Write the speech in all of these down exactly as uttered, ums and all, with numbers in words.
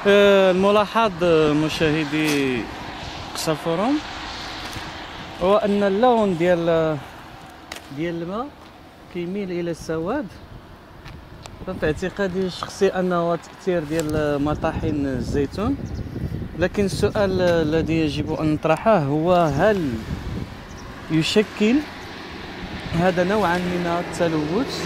آه، الملاحظ آه، مشاهدي قصر فروم هو ان اللون ديال ديال الماء كيميل الى السواد. ففي اعتقادي الشخصي انه تاثير ديال مطاحن الزيتون، لكن السؤال الذي يجب ان نطرحه هو هل يشكل هذا نوعا من التلوث،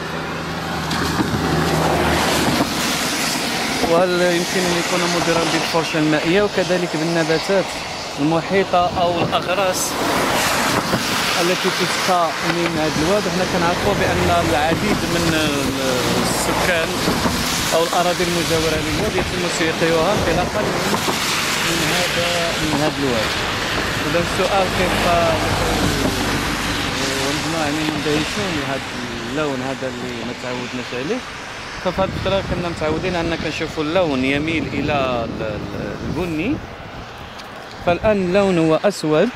وهل يمكن ان يكون مضرا بالفرشة المائية وكذلك بالنباتات المحيطة او الاغراس التي تسقى من هذا الواد. حنا كنعرفوا بان العديد من السكان او الاراضي المجاوره للواد يتم سقيها انطلاقا من هذا من هذا الواد. اذا السؤال كيف ونحن يعني مندهشون لهذا اللون هذا اللي ما تعودناش عليه. ففي هذه الفتره كنا متعودين ان كنشوفوا اللون يميل الى البني، فالان اللون هو اسود.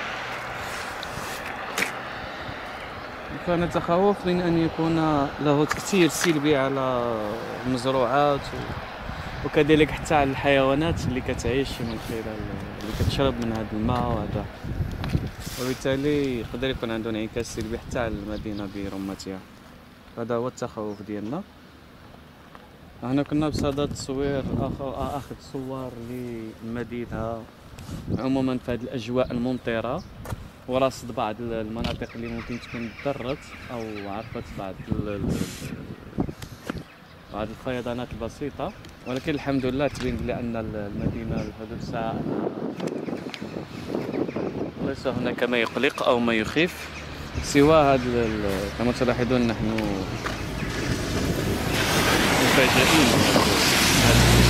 فنتخوف من أن يكون له تأثير سلبي على المزروعات وكذلك حتى على الحيوانات اللي كتعيش من خلال اللي كتشرب من هذا الماء وهذا، وبالتالي يقدر يكون عنده انعكاس سلبي حتى على المدينة برمتها. هذا هو التخوف ديالنا. هنا كنا بصدد تصوير آخر أخذ صور للمدينة عموما في هذه الأجواء الممطرة، ورصد بعض المناطق اللي ممكن تكون تضررت او عرفت بعض بعض الفيضانات البسيطه، ولكن الحمد لله تبين لي ان المدينه لحدود ساعه ليس هناك ما يقلق او ما يخيف سوى هذا. كما تلاحظون نحن مفاجئين.